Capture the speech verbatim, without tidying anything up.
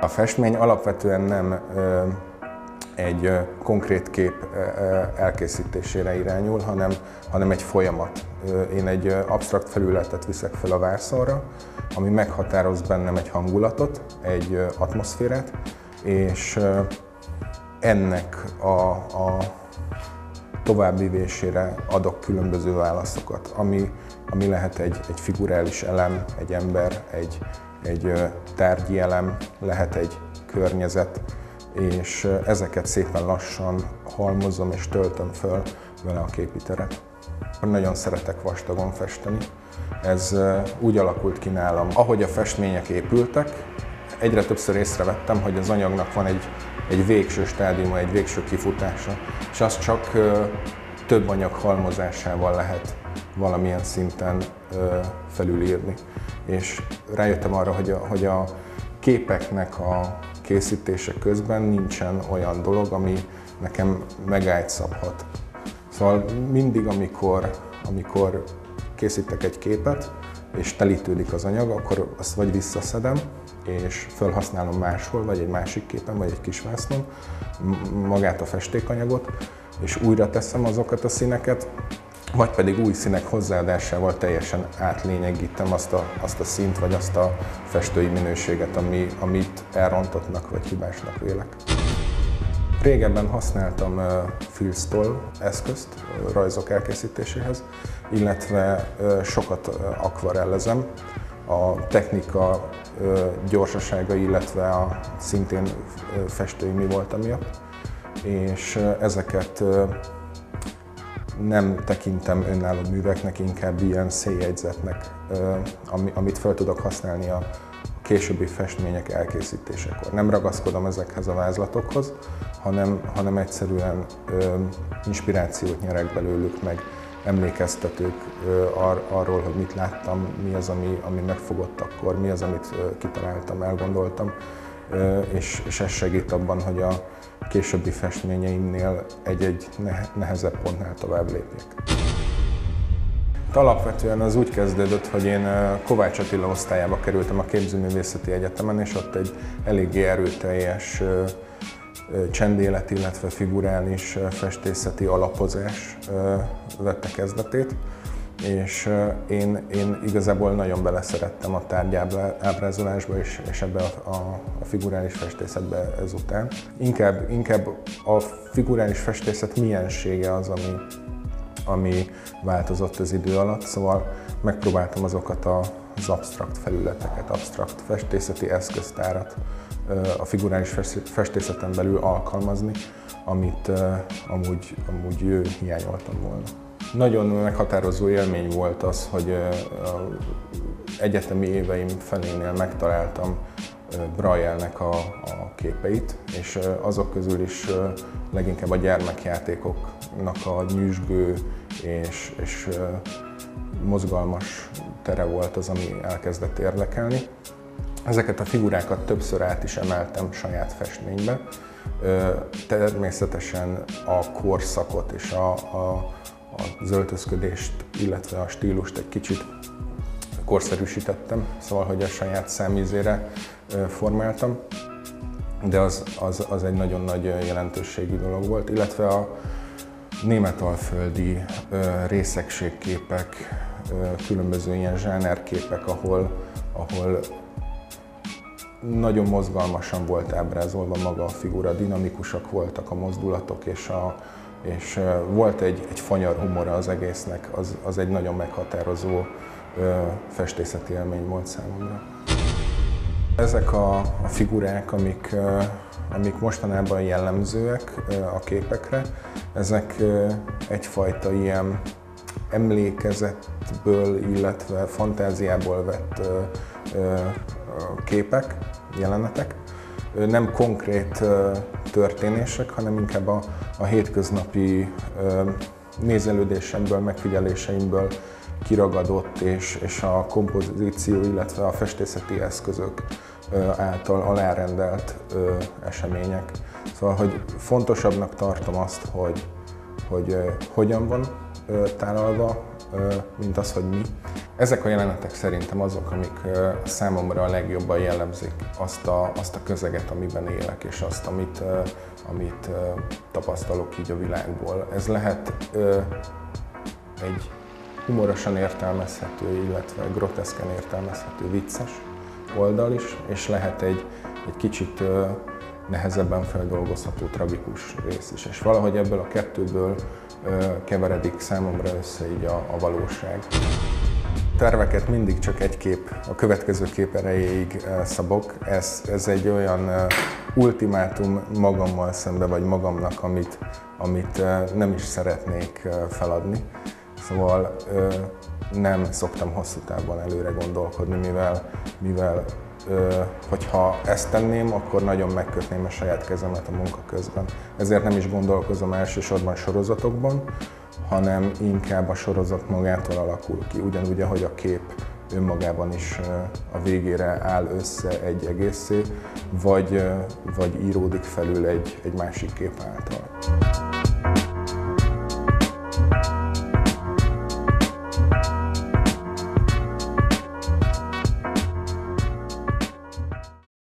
A festmény alapvetően nem egy konkrét kép elkészítésére irányul, hanem, hanem egy folyamat. Én egy absztrakt felületet viszek fel a vászonra, ami meghatároz bennem egy hangulatot, egy atmoszférát, és ennek a, a továbbvivésére adok különböző válaszokat, ami, ami lehet egy, egy figurális elem, egy ember, egy, egy tárgyi elem, lehet egy környezet, és ezeket szépen lassan halmozom és töltöm föl vele a képi teret. Nagyon szeretek vastagon festeni. Ez úgy alakult ki nálam, ahogy a festmények épültek, egyre többször észrevettem, hogy az anyagnak van egy, egy végső stádiuma, egy végső kifutása, és azt csak több anyag halmozásával lehet valamilyen szinten felülírni. És rájöttem arra, hogy a, hogy a képeknek a készítése közben nincsen olyan dolog, ami nekem megállt szabhat. Szóval mindig, amikor, amikor készítek egy képet, és telítődik az anyag, akkor azt vagy visszaszedem, és felhasználom máshol, vagy egy másik képen, vagy egy kisvásznon, magát a festékanyagot, és újra teszem azokat a színeket, vagy pedig új színek hozzáadásával teljesen átlényegítem azt a, azt a színt, vagy azt a festői minőséget, ami, amit elrontottnak, vagy hibásnak vélek. Régebben használtam uh, filztoll eszközt uh, rajzok elkészítéséhez, illetve uh, sokat uh, akvarellezem. A technika uh, gyorsasága, illetve a szintén uh, festői mi volt miatt, és uh, ezeket uh, nem tekintem önálló műveknek, inkább ilyen széljegyzetnek, amit fel tudok használni a későbbi festmények elkészítésekor. Nem ragaszkodom ezekhez a vázlatokhoz, hanem, hanem egyszerűen inspirációt nyerek belőlük, meg emlékeztetők ar, arról, hogy mit láttam, mi az, ami, ami megfogott akkor, mi az, amit kitaláltam, elgondoltam, és, és ez segít abban, hogy a későbbi festményeimnél egy-egy nehezebb pontnál tovább lépjek. Alapvetően az úgy kezdődött, hogy én Kovács Attila osztályába kerültem a Képzőművészeti Egyetemen, és ott egy eléggé erőteljes csendélet, illetve figurális festészeti alapozás vette kezdetét, és én, én igazából nagyon beleszerettem a tárgyábrázolásba és, és ebbe a, a, a figurális festészetbe ezután. Inkább, inkább a figurális festészet miensége az, ami, ami változott az idő alatt, szóval megpróbáltam azokat az absztrakt felületeket, absztrakt festészeti eszköztárat a figurális festészeten belül alkalmazni, amit amúgy, amúgy hiányoltam volna. Nagyon meghatározó élmény volt az, hogy egyetemi éveim felénél megtaláltam Braille-nek a, a képeit, és azok közül is leginkább a gyermekjátékoknak a nyüzsgő és, és mozgalmas tere volt az, ami elkezdett érdekelni. Ezeket a figurákat többször át is emeltem saját festménybe. Természetesen a korszakot és a, a az öltözködést, illetve a stílust egy kicsit korszerűsítettem, szóval, hogy a saját számízére formáltam, de az, az, az egy nagyon nagy jelentőségű dolog volt, illetve a németalföldi részegségképek, különböző ilyen zsánerképek, ahol, ahol nagyon mozgalmasan volt ábrázolva maga a figura, dinamikusak voltak a mozdulatok, és a és volt egy, egy fanyar humora az egésznek, az, az egy nagyon meghatározó ö, festészeti élmény volt számomra. Ezek a, a figurák, amik, ö, amik mostanában jellemzőek ö, a képekre, ezek ö, egyfajta ilyen emlékezetből, illetve fantáziából vett ö, ö, képek, jelenetek. Nem konkrét történések, hanem inkább a, a hétköznapi nézelődésemből, megfigyeléseimből kiragadott és, és a kompozíció, illetve a festészeti eszközök által alárendelt események. Szóval, hogy fontosabbnak tartom azt, hogy, hogy hogyan van tálalva, mint az, hogy mi, Ezek a jelenetek szerintem azok, amik számomra a legjobban jellemzik azt a, azt a közeget, amiben élek, és azt, amit, amit tapasztalok így a világból. Ez lehet egy humorosan értelmezhető, illetve groteszken értelmezhető vicces oldal is, és lehet egy, egy kicsit nehezebben feldolgozható tragikus rész is. És valahogy ebből a kettőből keveredik számomra össze így a, a valóság. Terveket mindig csak egy kép, a következő kép erejéig szabok. Ez, ez egy olyan ultimátum magammal szembe, vagy magamnak, amit, amit nem is szeretnék feladni. Szóval nem szoktam hosszú távon előre gondolkodni, mivel, mivel hogyha ezt tenném, akkor nagyon megkötném a saját kezemet a munka közben. Ezért nem is gondolkozom elsősorban sorozatokban, hanem inkább a sorozat magától alakul ki. Ugyanúgy, ahogy a kép önmagában is a végére áll össze egy egészé, vagy, vagy íródik felül egy, egy másik kép által.